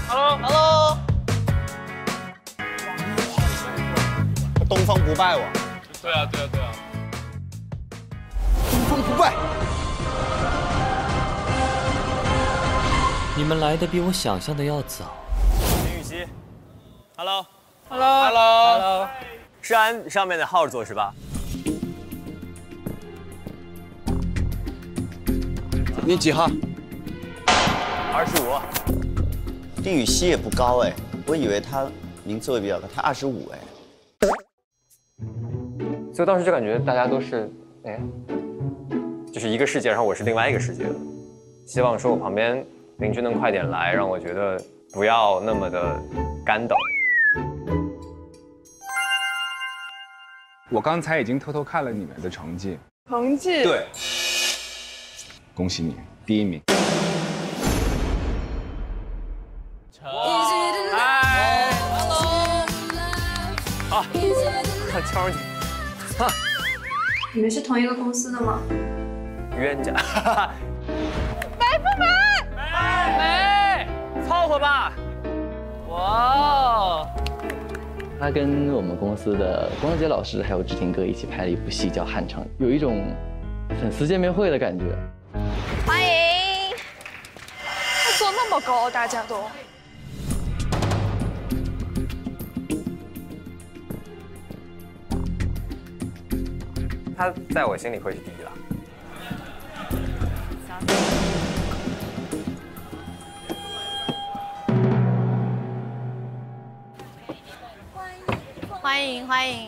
Hello。东方不败我。 对啊。 东方不败。 你们来的比我想象的要早。 林雨熙 ，Hello。是按上面的号做是吧？ 你几号 ？25。 丁禹兮也不高哎，我以为他名次会比较高，他25哎。 所以当时就感觉大家都是，就是一个世界，然后我是另外一个世界的。希望说我旁边邻居能快点来，让我觉得不要那么的干等。 我刚才已经偷偷看了你们的成绩。 成绩？ 对。恭喜你，第1名。 嗨 ，Hello。 啊，敲你。 你们是同一个公司的吗？ 冤家。 买不买？ 买， 凑合吧。 哇。 他跟我们公司的光洁老师还有志廷哥一起拍了一部戏叫《汉城》，有一种粉丝见面会的感觉。 欢迎。他坐那么高，大家都。 他在我心里会是第一啦。 欢迎。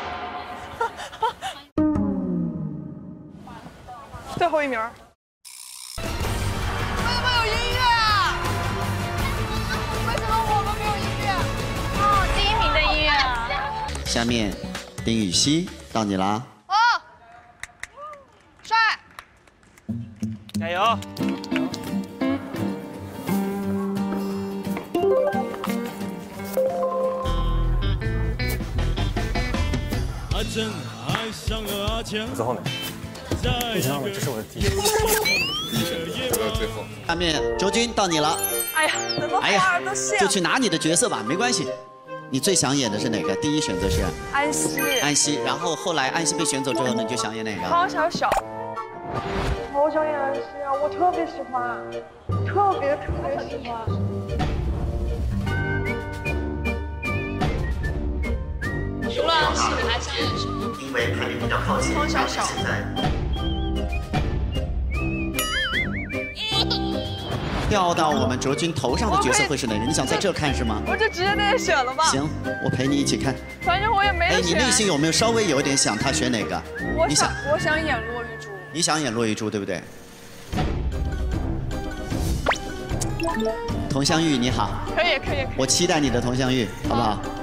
最后1名。为什么有音乐啊？为什么我们没有音乐？哦，第1名的音乐啊。 下面，丁禹兮到你啦。 哦，帅。 加油！我坐后面。你知道吗？这是我的第一选择，走到最后。 下面周军到你了。 哎呀，等到花儿都谢了。 就去拿你的角色吧，没关系。你最想演的是哪个？第一选择是安息。 安息，然后后来安息被选走之后呢，你就想演哪个？ 方小小。好想演安息啊！我特别喜欢，特别喜欢。 除了安息，你还想演什么？ 因为排名比较靠近， 方小小。 掉到我们卓君头上的角色会是哪个？你想在这看是吗？ 我就直接在这选了吧。 行，我陪你一起看。 反正我也没得选。 你内心有没有稍微有点想他选哪个？ 我想演骆玉珠。 你想演骆玉珠对不对？佟湘玉你好。 可以。 我期待你的佟湘玉，好不好？